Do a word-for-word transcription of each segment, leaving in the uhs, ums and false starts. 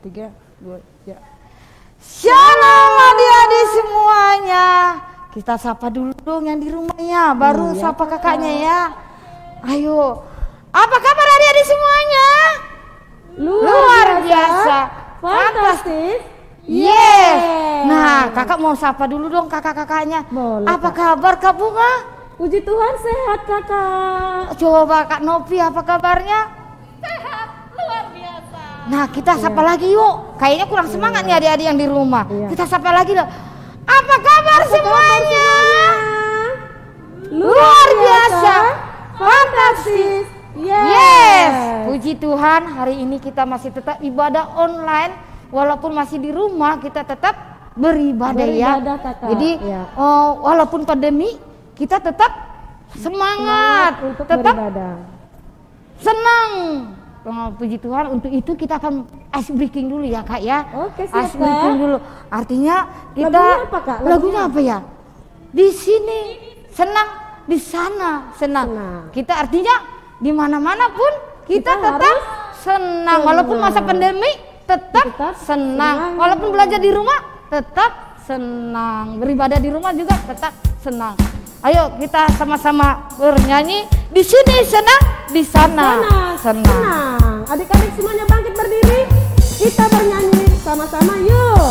tiga, dua, ya. Shalom adik-adik semuanya. Kita sapa dulu dong yang di rumahnya, baru hmm, ya, sapa kakaknya ya. Ayo, apa kabar adik-adik semuanya? Luar, Luar biasa, biasa. Fantastis. Yes. Nah, kakak mau sapa dulu dong kakak-kakaknya. Boleh, apa Kak. kabar Kak Bunga? Puji Tuhan sehat kakak. Coba Kak Novi apa kabarnya? Sehat, luar biasa. Nah, kita sapa Iya. lagi yuk. Kayaknya kurang semangat nih adik-adik yang di rumah. Iya. Kita sapa lagi loh. Apa kabar Apa semuanya? kabar semuanya? Luar biasa, fantastis. Yes. Yes. Puji Tuhan, hari ini kita masih tetap ibadah online. Walaupun masih di rumah, kita tetap beribadah, Beribadah, ya. Kakak. Jadi Ya. oh, walaupun pandemi, kita tetap semangat, Semangat untuk tetap beribadah. senang. Oh, puji Tuhan, untuk itu kita akan ice breaking dulu ya Kak ya. Oke, siap, Ice breaking Kak. dulu. Artinya kita Lagunya apa, Kak? Lagunya? Lagunya apa ya? Di sini senang, di sana senang. Senang. Kita artinya di mana-mana pun kita, Kita tetap harus senang. Walaupun masa pandemi tetap, Tetap senang. senang. Walaupun belajar di rumah tetap senang. Beribadah di rumah juga tetap senang. Ayo kita sama-sama bernyanyi. Di sini senang, di sana Sana, senang. senang. Adik-adik semuanya bangkit berdiri. Kita bernyanyi sama-sama yuk.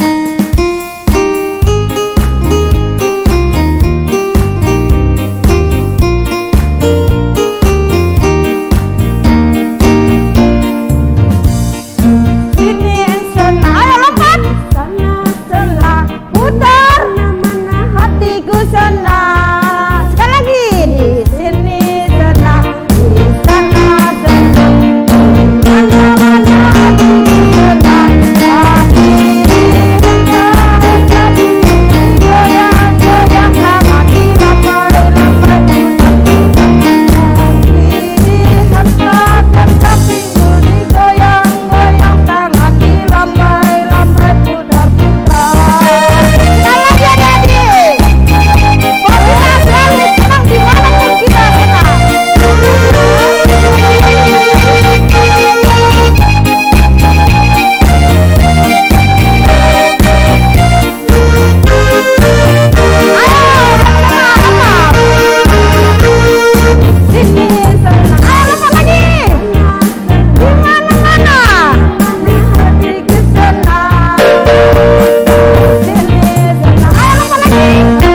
Sini senang. Ayo lompat. Sana, Senang. Putar. mana-mana. Hatiku senang. Sekali lagi. Di sini senang, di sana senang. Mana-mana hatiku senang. Hati goyang-goyang sama kita lambai-lambai. Ini tempat tempat minggu digoyang-goyang tangan di lambai-lambai putar-putar. Sekali lagi adik-adik. Kalau kita selalu senang dimanapun kita senang. Ayo, lompat, lompat. Sini senang. Ayo lompat lagi. Di mana-mana hatiku senang. Sini senang. Ayo lompat lagi.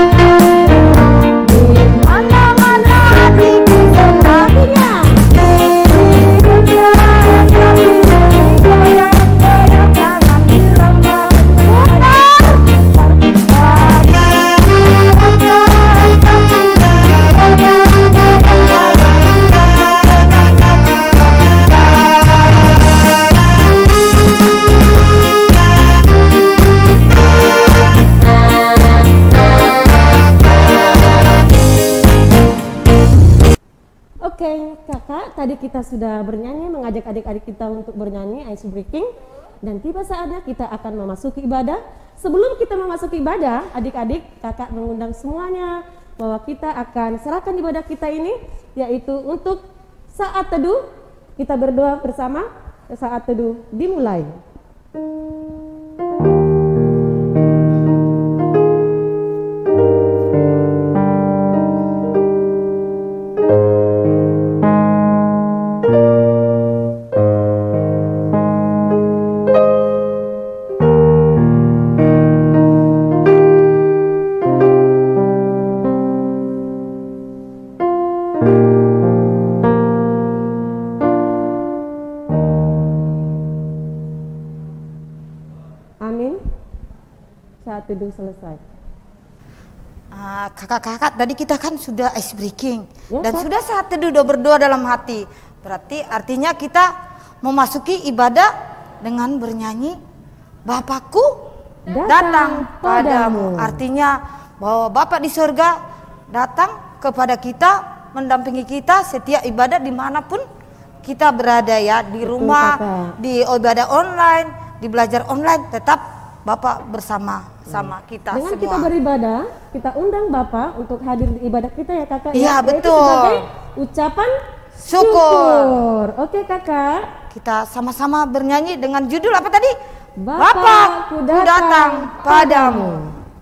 Di mana-mana hatiku senang. Goyang-goyang tangan di lambai. Oke kakak, tadi kita sudah bernyanyi, mengajak adik-adik kita untuk bernyanyi ice breaking. Dan tiba saatnya kita akan memasuki ibadah. Sebelum kita memasuki ibadah, adik-adik kakak mengundang semuanya bahwa kita akan serahkan ibadah kita ini, yaitu untuk saat teduh. Kita berdoa bersama, saat teduh dimulai. Amin. Saat teduh selesai. Ah, kakak-kakak tadi kita kan sudah ice breaking Ya, dan Kak. sudah saat teduh udah berdoa dalam hati. Berarti artinya kita memasuki ibadah dengan bernyanyi Bapakku Datang datang, padamu. padamu. Artinya bahwa Bapak di surga datang kepada kita, mendampingi kita setiap ibadah dimanapun kita berada ya, di Betul, rumah, Kakak. di ibadah online, di belajar online, tetap Bapak bersama sama kita Dengan semua. kita beribadah, kita undang Bapak untuk hadir di ibadah kita ya kakak. Iya, ya. Yaitu betul. sebagai ucapan Syukur. syukur. Oke kakak. kita sama-sama bernyanyi dengan judul apa tadi? Bapakku Bapakku datang padamu.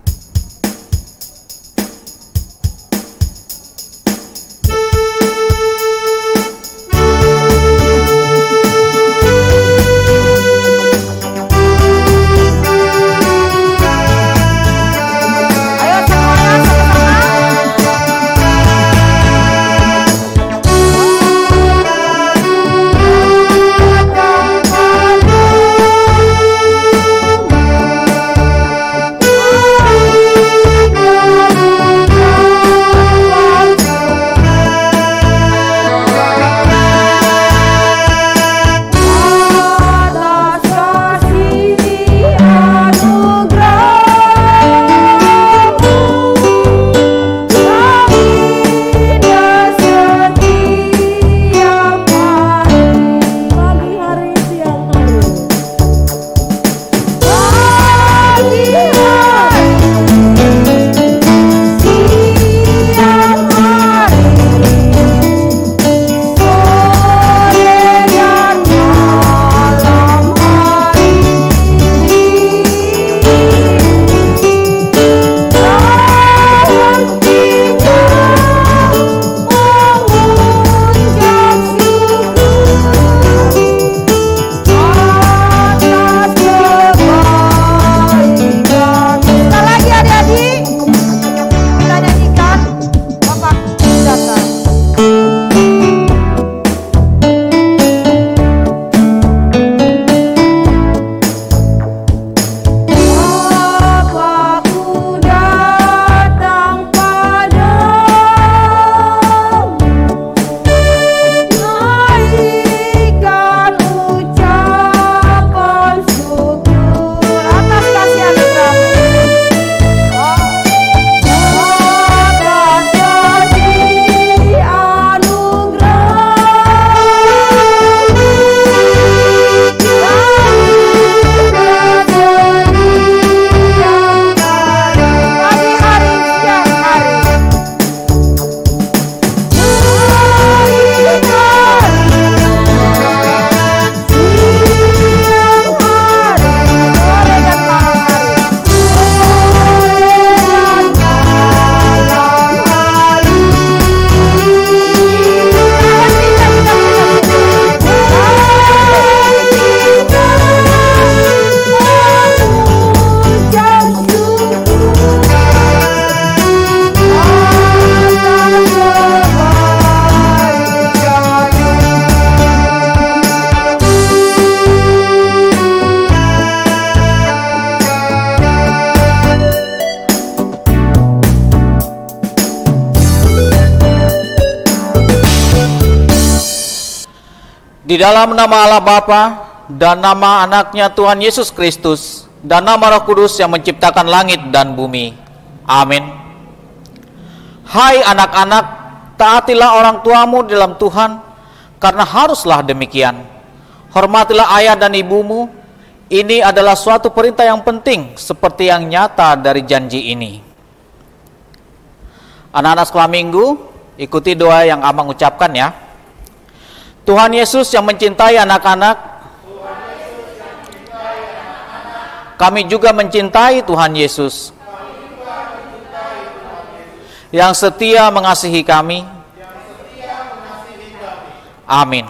Di dalam nama Allah Bapa dan nama anaknya Tuhan Yesus Kristus dan nama Roh Kudus yang menciptakan langit dan bumi. Amin. Hai anak-anak, taatilah orang tuamu dalam Tuhan, karena haruslah demikian. Hormatilah ayah dan ibumu. Ini adalah suatu perintah yang penting, seperti yang nyata dari janji ini. Anak-anak sekolah minggu, ikuti doa yang Amang ucapkan ya. Tuhan Yesus yang mencintai anak-anak, kami juga mencintai Tuhan Yesus, yang setia mengasihi kami. Amin.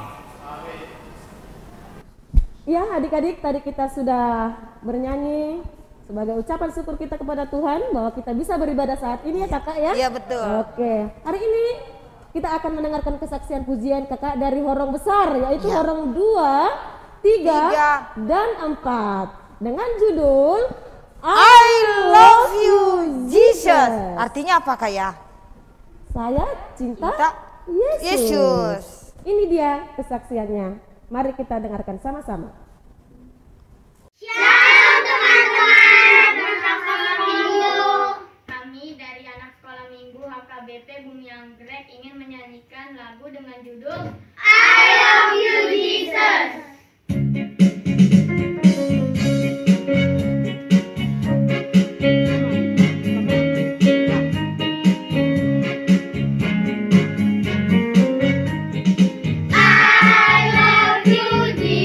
Ya adik-adik, tadi kita sudah bernyanyi sebagai ucapan syukur kita kepada Tuhan bahwa kita bisa beribadah saat ini ya kakak ya. Iya betul. Oke, hari ini kita akan mendengarkan kesaksian pujian kakak dari horong besar, yaitu ya. horong dua, tiga, Tiga. dan empat, dengan judul I love you Jesus. Artinya apa kak ya? Saya cinta, Cinta Yesus. Yesus. Ini dia kesaksiannya. Mari kita dengarkan sama-sama. Shalom teman-teman, anak sekolah minggu. Kami dari anak sekolah minggu H K B P Bumi Anggrek ingin menyanyikan lagu dengan judul I love you Jesus. I love you Jesus.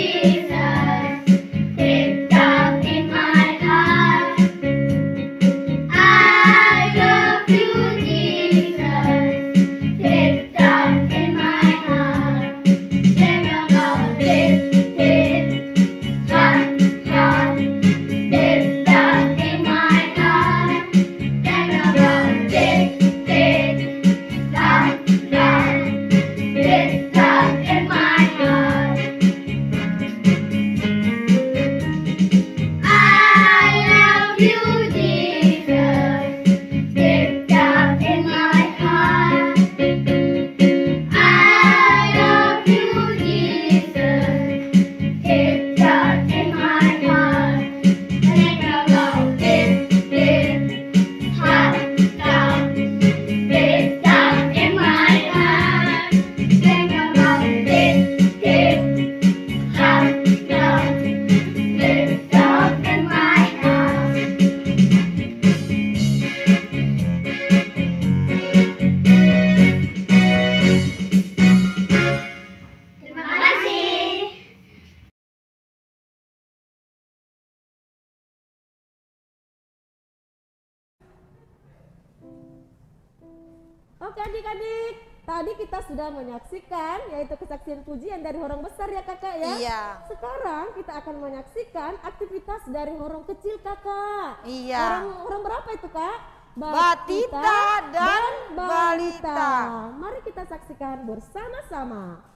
Tadi kita sudah menyaksikan yaitu kesaksian pujian dari orang besar ya kakak ya. Iya. Sekarang kita akan menyaksikan aktivitas dari orang kecil kakak. Iya. Orang orang berapa itu kak? Batita dan balita. Mari kita saksikan bersama-sama.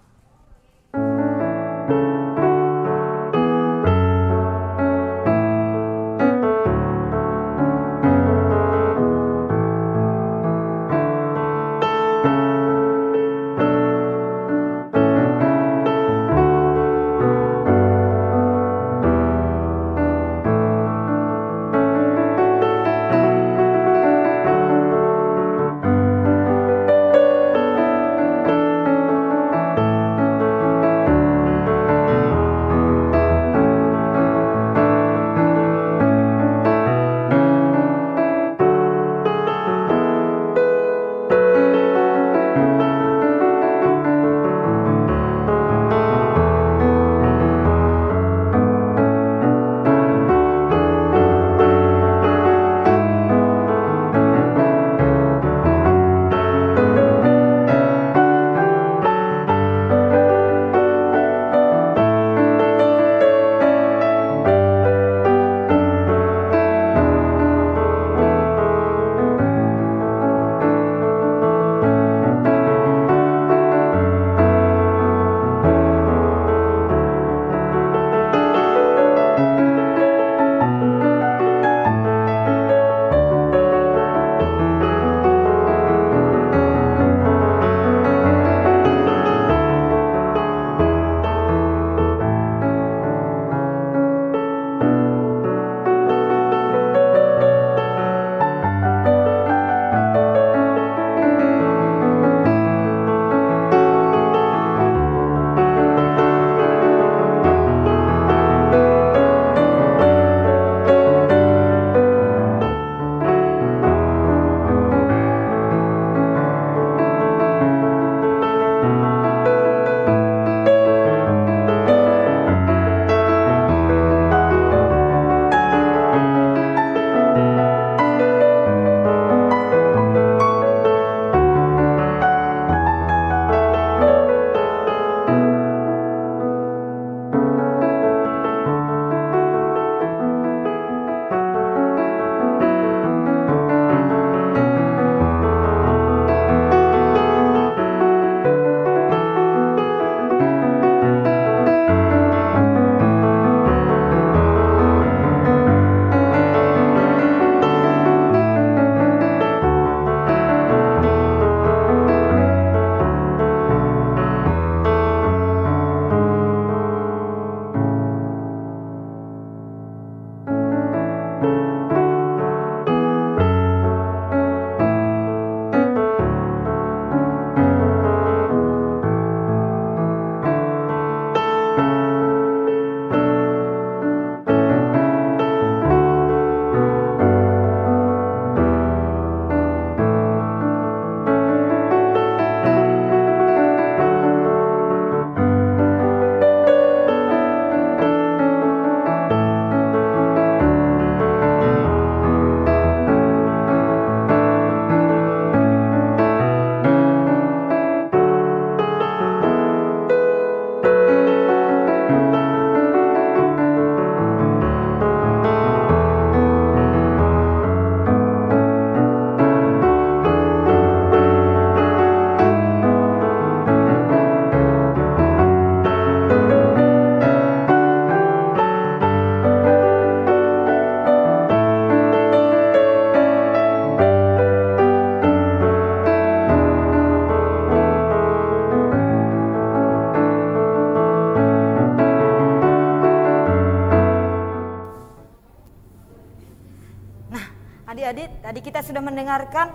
Adik-adik, tadi kita sudah mendengarkan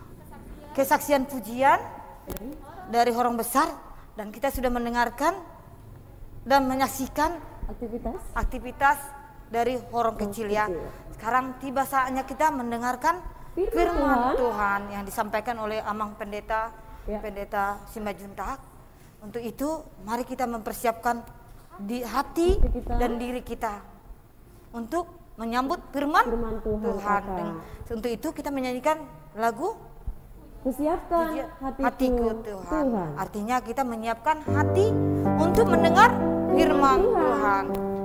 kesaksian pujian dari orang besar dan kita sudah mendengarkan dan menyaksikan aktivitas aktivitas dari orang kecil ya. Sekarang tiba saatnya kita mendengarkan Firman firman Tuhan. Tuhan yang disampaikan oleh Amang Pendeta Ya. Pendeta Simbajuntak. Untuk itu mari kita mempersiapkan di hati Hati kita. dan diri kita untuk menyambut firman, Firman Tuhan, Tuhan. Kakak. Dan untuk itu kita menyanyikan lagu Kusiapkan hatiku, hatiku Tuhan. Tuhan. Artinya kita menyiapkan hati untuk mendengar firman Tuhan.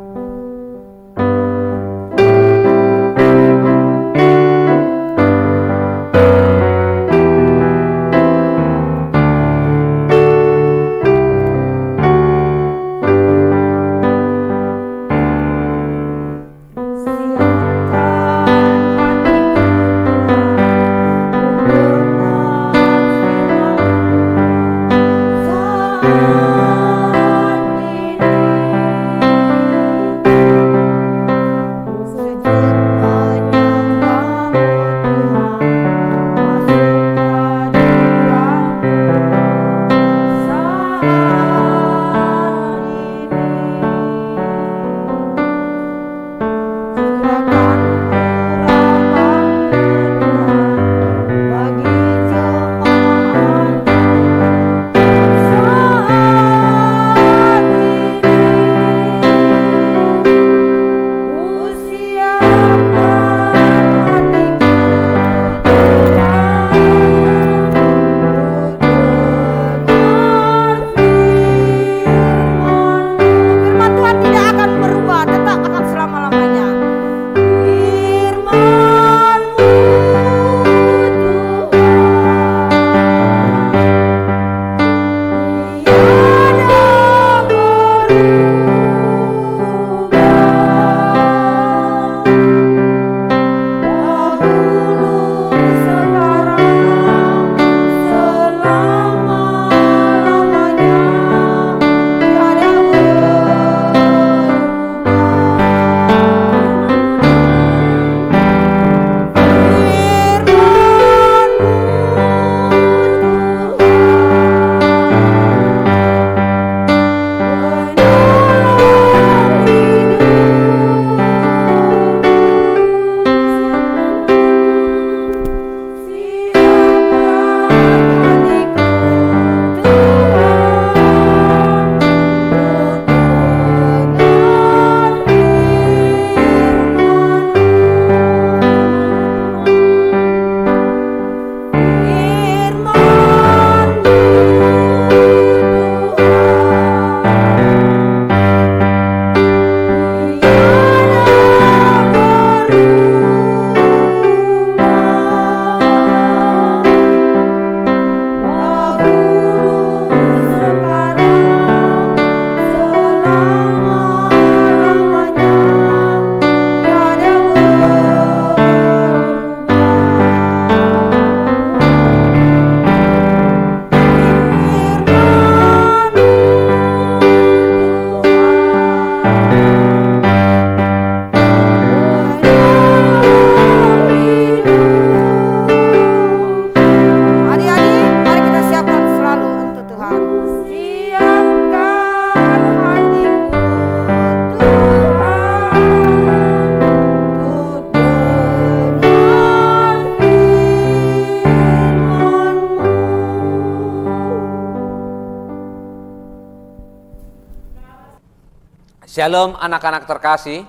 Shalom anak-anak terkasih.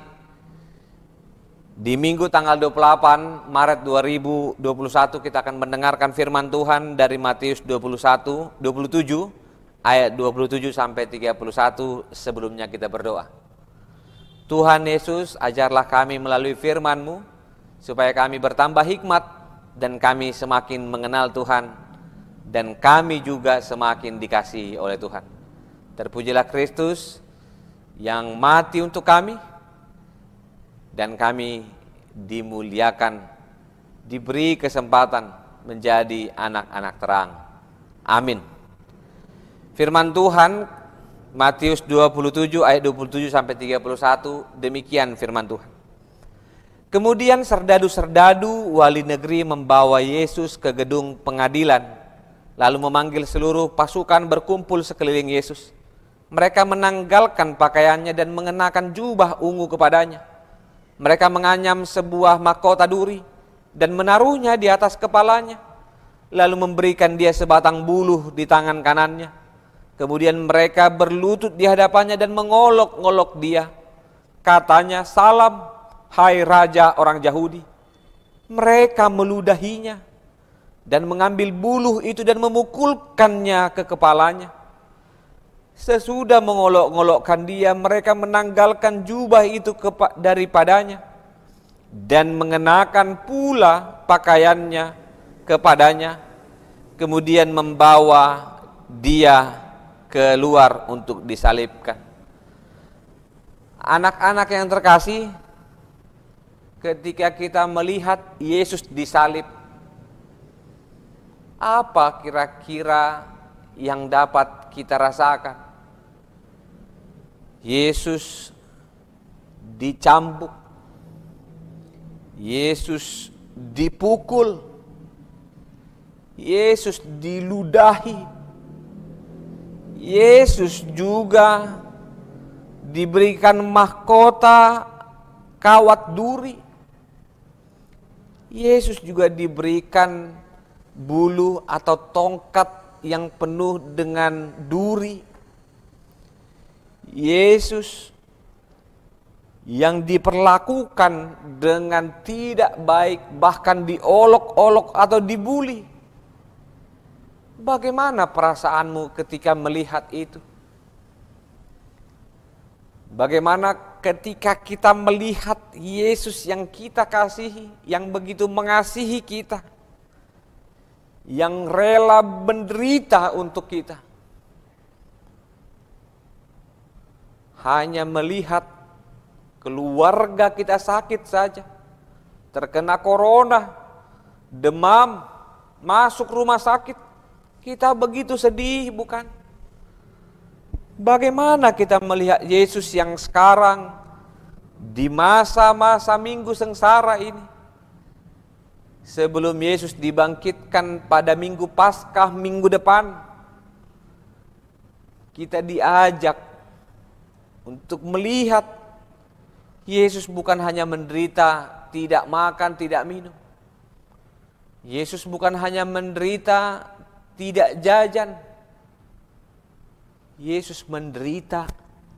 Di minggu tanggal dua puluh delapan Maret dua ribu dua puluh satu kita akan mendengarkan firman Tuhan dari Matius dua puluh satu, dua puluh tujuh ayat dua puluh tujuh sampai tiga puluh satu. Sebelumnya kita berdoa. Tuhan Yesus, ajarlah kami melalui firman-Mu supaya kami bertambah hikmat dan kami semakin mengenal Tuhan dan kami juga semakin dikasihi oleh Tuhan. Terpujilah Kristus yang mati untuk kami, dan kami dimuliakan, diberi kesempatan menjadi anak-anak terang. Amin. Firman Tuhan Matius dua puluh tujuh ayat dua puluh tujuh sampai tiga puluh satu, demikian firman Tuhan. Kemudian serdadu-serdadu wali negeri membawa Yesus ke gedung pengadilan, lalu memanggil seluruh pasukan berkumpul sekeliling Yesus. Mereka menanggalkan pakaiannya dan mengenakan jubah ungu kepadanya. Mereka menganyam sebuah mahkota duri dan menaruhnya di atas kepalanya, lalu memberikan dia sebatang buluh di tangan kanannya. Kemudian mereka berlutut di hadapannya dan mengolok-ngolok dia. Katanya, "Salam, hai Raja orang Yahudi." Mereka meludahinya. dan mengambil buluh itu dan memukulkannya ke kepalanya. Sesudah mengolok-olokkan dia, mereka menanggalkan jubah itu daripadanya dan mengenakan pula pakaiannya kepadanya, kemudian membawa dia keluar untuk disalibkan. Anak-anak yang terkasih, ketika kita melihat Yesus disalib, apa kira-kira yang dapat kita rasakan? Yesus dicambuk, Yesus dipukul, Yesus diludahi, Yesus juga diberikan mahkota kawat duri, Yesus juga diberikan bulu atau tongkat yang penuh dengan duri. Yesus yang diperlakukan dengan tidak baik, bahkan diolok-olok atau dibuli. Bagaimana perasaanmu ketika melihat itu? Bagaimana ketika kita melihat Yesus yang kita kasihi, yang begitu mengasihi kita, yang rela menderita untuk kita? Hanya melihat keluarga kita sakit saja, terkena corona, demam, masuk rumah sakit, kita begitu sedih, bukan? Bagaimana kita melihat Yesus yang sekarang di masa-masa minggu sengsara ini? Sebelum Yesus dibangkitkan pada minggu Paskah minggu depan, kita diajak untuk melihat Yesus bukan hanya menderita, tidak makan, tidak minum. Yesus bukan hanya menderita, tidak jajan. Yesus menderita,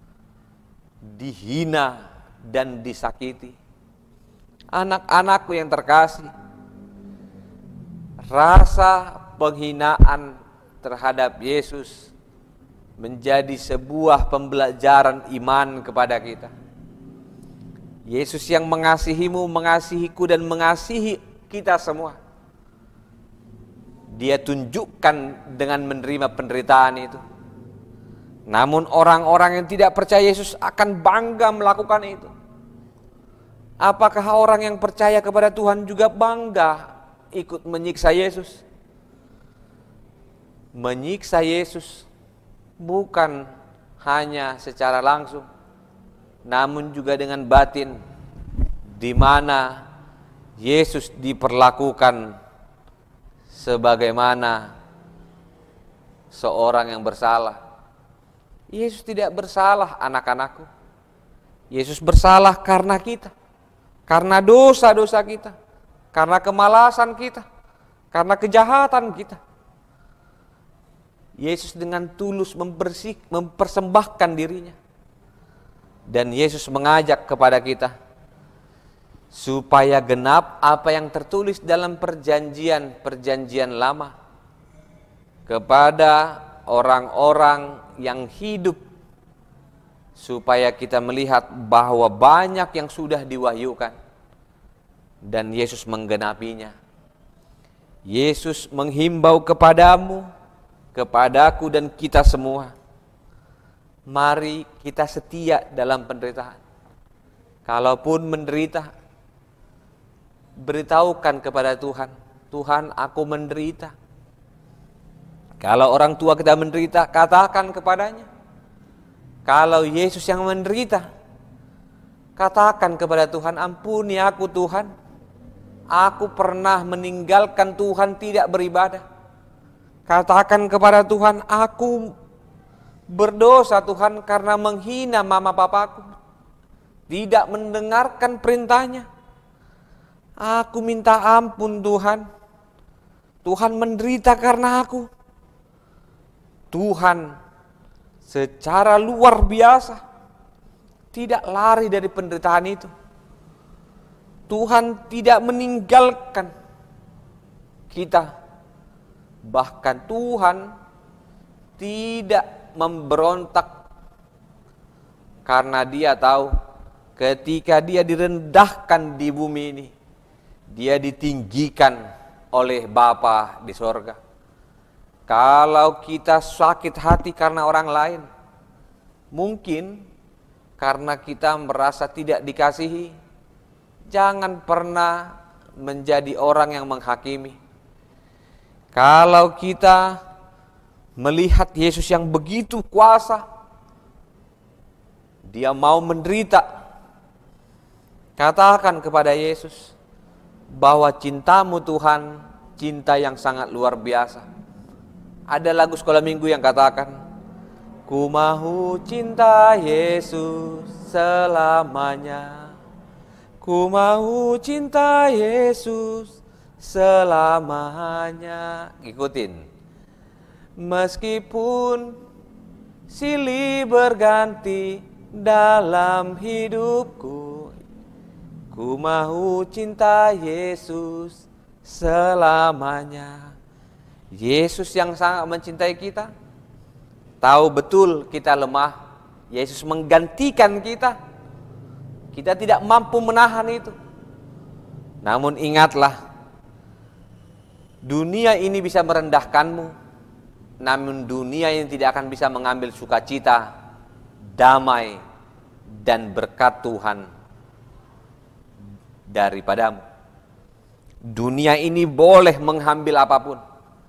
dihina, dan disakiti. Anak-anakku yang terkasih, rasa penghinaan terhadap Yesus menjadi sebuah pembelajaran iman kepada kita. Yesus yang mengasihimu, mengasihiku, dan mengasihi kita semua, Dia tunjukkan dengan menerima penderitaan itu. Namun orang-orang yang tidak percaya Yesus akan bangga melakukan itu. Apakah orang yang percaya kepada Tuhan juga bangga ikut menyiksa Yesus? Menyiksa Yesus bukan hanya secara langsung, namun juga dengan batin, di mana Yesus diperlakukan sebagaimana seorang yang bersalah. Yesus tidak bersalah, anak-anakku. Yesus bersalah karena kita, karena dosa-dosa kita, karena kemalasan kita, karena kejahatan kita. Yesus dengan tulus membersih, mempersembahkan dirinya. Dan Yesus mengajak kepada kita supaya genap apa yang tertulis dalam perjanjian-perjanjian lama kepada orang-orang yang hidup, supaya kita melihat bahwa banyak yang sudah diwahyukan dan Yesus menggenapinya. Yesus menghimbau kepadamu, kepadaku, dan kita semua, mari kita setia dalam penderitaan. Kalaupun menderita, beritahukan kepada Tuhan, Tuhan, aku menderita. Kalau orang tua kita menderita, katakan kepadanya. Kalau Yesus yang menderita, katakan kepada Tuhan, ampuni aku Tuhan, aku pernah meninggalkan Tuhan, tidak beribadah. Katakan kepada Tuhan, aku berdosa Tuhan karena menghina mama papaku, tidak mendengarkan perintahnya. Aku minta ampun Tuhan, Tuhan menderita karena aku. Tuhan secara luar biasa tidak lari dari penderitaan itu. Tuhan tidak meninggalkan kita Bahkan Tuhan tidak memberontak karena dia tahu ketika dia direndahkan di bumi ini, dia ditinggikan oleh Bapa di sorga. Kalau kita sakit hati karena orang lain, mungkin karena kita merasa tidak dikasihi, jangan pernah menjadi orang yang menghakimi. Kalau kita melihat Yesus yang begitu kuasa, dia mau menderita, katakan kepada Yesus bahwa cintamu Tuhan, cinta yang sangat luar biasa. Ada lagu sekolah minggu yang katakan, ku mau cinta Yesus selamanya, ku mau cinta Yesus selamanya. Ikutin. Meskipun silih berganti dalam hidupku, ku mau cinta Yesus selamanya. Yesus yang sangat mencintai kita, tahu betul kita lemah. Yesus menggantikan kita. Kita tidak mampu menahan itu. Namun ingatlah, dunia ini bisa merendahkanmu, namun dunia ini tidak akan bisa mengambil sukacita, damai, dan berkat Tuhan daripadamu. Dunia ini boleh mengambil apapun,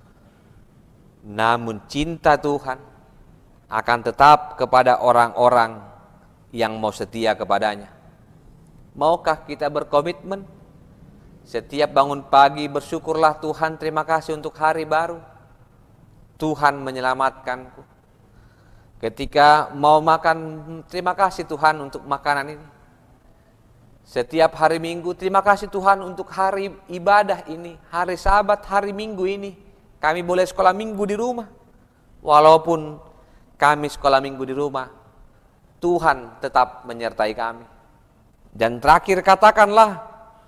namun cinta Tuhan akan tetap kepada orang-orang yang mau setia kepadanya. Maukah kita berkomitmen? Setiap bangun pagi bersyukurlah Tuhan, terima kasih untuk hari baru. Tuhan menyelamatkanku. Ketika mau makan, terima kasih Tuhan untuk makanan ini. Setiap hari Minggu, terima kasih Tuhan untuk hari ibadah ini, hari Sabat, hari Minggu ini. Kami boleh sekolah Minggu di rumah. Walaupun kami sekolah Minggu di rumah, Tuhan tetap menyertai kami. Dan terakhir katakanlah,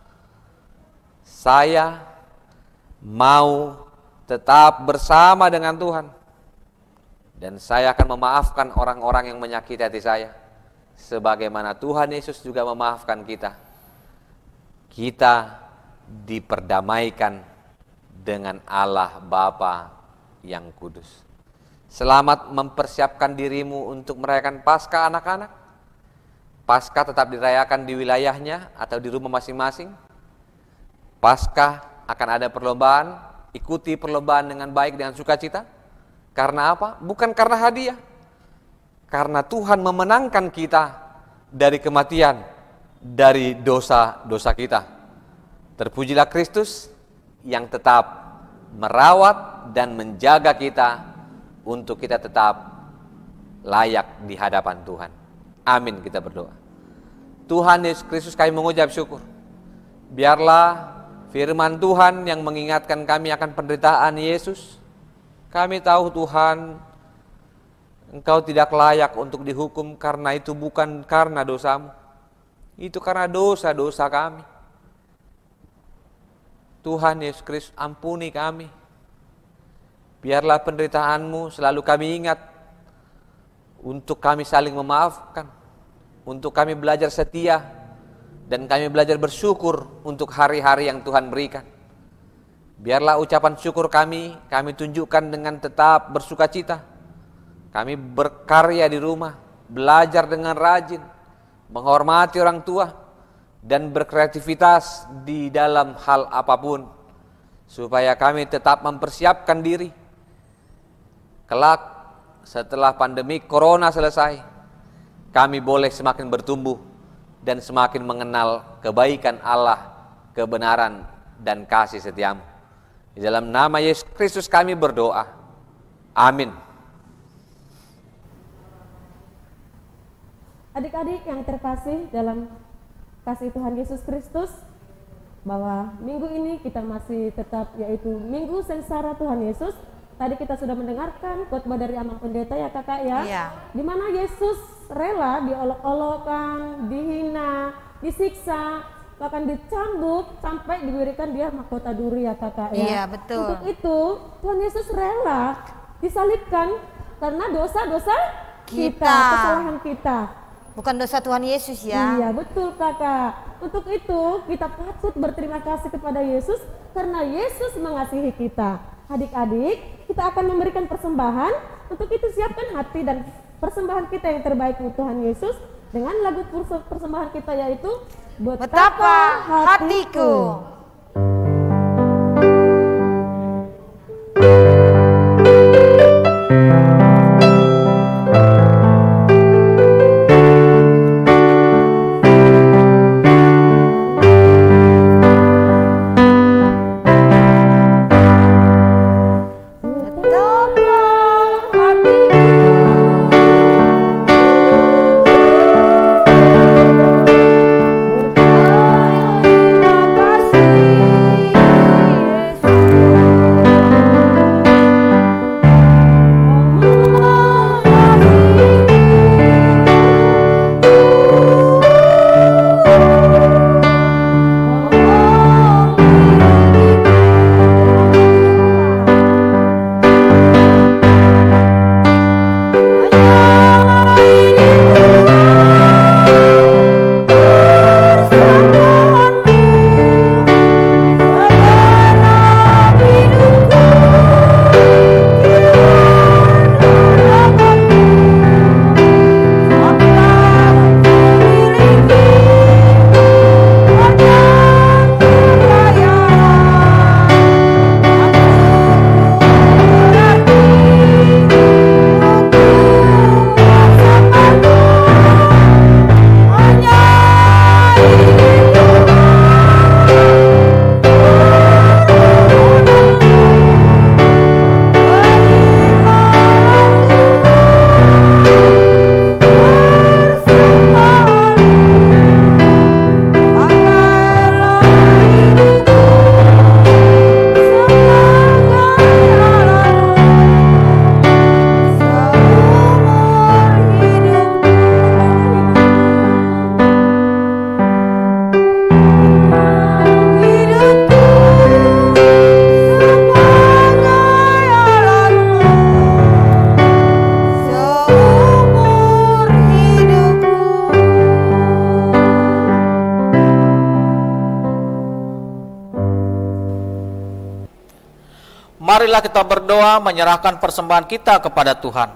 saya mau tetap bersama dengan Tuhan, dan saya akan memaafkan orang-orang yang menyakiti hati saya, sebagaimana Tuhan Yesus juga memaafkan kita. Kita diperdamaikan dengan Allah Bapa yang kudus. Selamat mempersiapkan dirimu untuk merayakan Paskah anak-anak. Paskah tetap dirayakan di wilayahnya atau di rumah masing-masing. Paskah akan ada perlombaan. Ikuti perlombaan dengan baik, dengan sukacita. Karena apa? Bukan karena hadiah. Karena Tuhan memenangkan kita dari kematian, dari dosa-dosa kita. Terpujilah Kristus yang tetap merawat dan menjaga kita untuk kita tetap layak di hadapan Tuhan. Amin, kita berdoa. Tuhan Yesus Kristus, kami mengucap syukur. Biarlah firman Tuhan yang mengingatkan kami akan penderitaan Yesus. Kami tahu Tuhan, Engkau tidak layak untuk dihukum karena itu bukan karena dosamu. Itu karena dosa-dosa kami. Tuhan Yesus Kristus, ampuni kami. Biarlah penderitaan-Mu selalu kami ingat, untuk kami saling memaafkan, untuk kami belajar setia, dan kami belajar bersyukur untuk hari-hari yang Tuhan berikan. Biarlah ucapan syukur kami, kami tunjukkan dengan tetap bersukacita. Kami berkarya di rumah, belajar dengan rajin, menghormati orang tua, dan berkreativitas di dalam hal apapun, supaya kami tetap mempersiapkan diri. Kelak setelah pandemi Corona selesai, kami boleh semakin bertumbuh dan semakin mengenal kebaikan Allah, kebenaran, dan kasih setiamu. Di dalam nama Yesus Kristus kami berdoa. Amin. Adik-adik yang terkasih dalam kasih Tuhan Yesus Kristus, bahwa minggu ini kita masih tetap yaitu Minggu Sengsara Tuhan Yesus. Tadi kita sudah mendengarkan khotbah dari Amang Pendeta ya kakak ya, Iya. di mana Yesus rela diolok-olokkan, dihina, disiksa bahkan dicambuk sampai diberikan dia mahkota duri ya kakak ya. Iya, betul. Untuk itu Tuhan Yesus rela disalibkan karena dosa-dosa kita, Kita. kesalahan kita. Bukan dosa Tuhan Yesus ya. Iya betul kakak. Untuk itu kita patut berterima kasih kepada Yesus karena Yesus mengasihi kita. Adik-adik, kita akan memberikan persembahan. Untuk itu siapkan hati dan persembahan kita yang terbaik untuk Tuhan Yesus dengan lagu perse- persembahan kita yaitu Betapa hatiku. Marilah kita berdoa menyerahkan persembahan kita kepada Tuhan.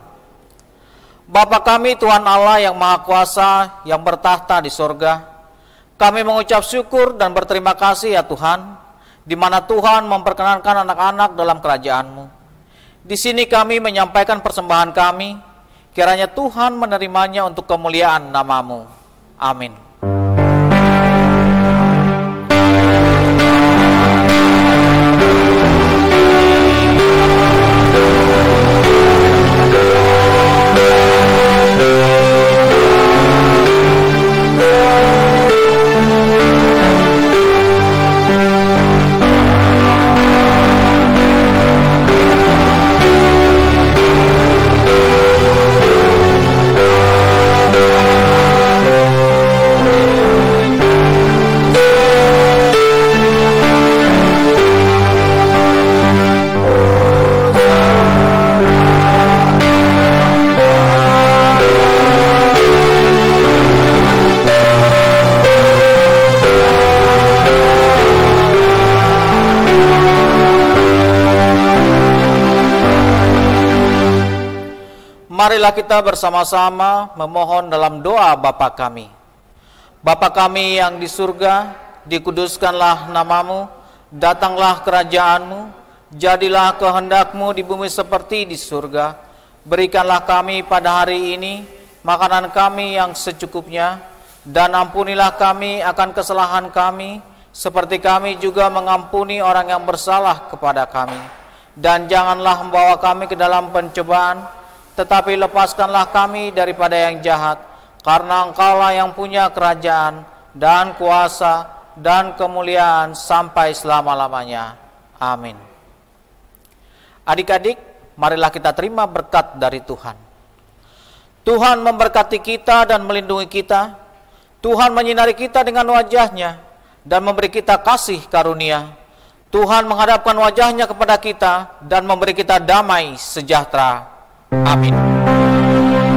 Bapa kami Tuhan Allah yang Maha Kuasa yang bertahta di sorga, kami mengucap syukur dan berterima kasih ya Tuhan, di mana Tuhan memperkenankan anak-anak dalam kerajaan-Mu. Di sini kami menyampaikan persembahan kami, kiranya Tuhan menerimanya untuk kemuliaan nama-Mu. Amin. Marilah kita bersama-sama memohon dalam doa Bapa kami. Bapa kami yang di surga, dikuduskanlah nama-Mu, datanglah kerajaan-Mu, jadilah kehendak-Mu di bumi seperti di surga. Berikanlah kami pada hari ini makanan kami yang secukupnya, dan ampunilah kami akan kesalahan kami, seperti kami juga mengampuni orang yang bersalah kepada kami. Dan janganlah membawa kami ke dalam pencobaan, tetapi lepaskanlah kami daripada yang jahat, karena Engkaulah yang punya kerajaan dan kuasa dan kemuliaan sampai selama-lamanya. Amin. Adik-adik, marilah kita terima berkat dari Tuhan. Tuhan memberkati kita dan melindungi kita. Tuhan menyinari kita dengan wajah-Nya dan memberi kita kasih karunia. Tuhan menghadapkan wajahnya kepada kita dan memberi kita damai sejahtera. Amin.